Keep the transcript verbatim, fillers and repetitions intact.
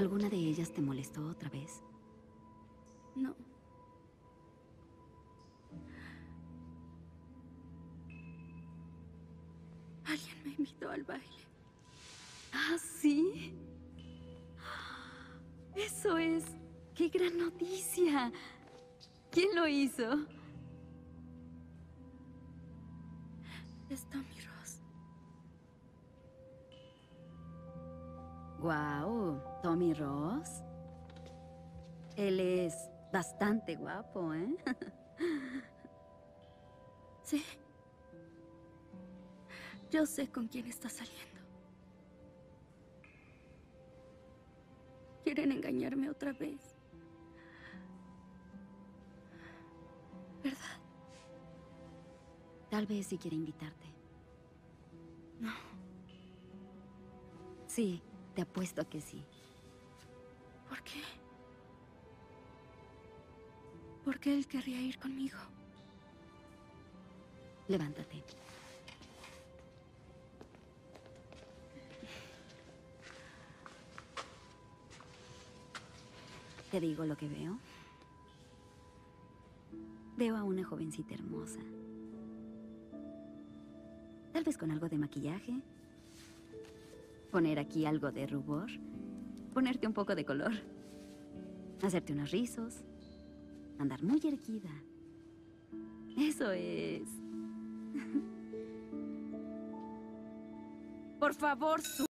¿Alguna de ellas te molestó otra vez? No. Alguien me invitó al baile. ¿Ah, sí? Eso es... ¡Qué gran noticia! ¿Quién lo hizo? Es Tommy Ross. Guau, Tommy Ross. Él es bastante guapo, ¿eh? Sí. Yo sé con quién está saliendo. Quieren engañarme otra vez. ¿Verdad? Tal vez sí quiere invitarte. No. Sí, te apuesto a que sí. ¿Por qué? ¿Por qué él querría ir conmigo? Levántate. ¿Te digo lo que veo? Veo a una jovencita hermosa. Tal vez con algo de maquillaje. Poner aquí algo de rubor. Ponerte un poco de color. Hacerte unos rizos. Andar muy erguida. Eso es... Por favor, su...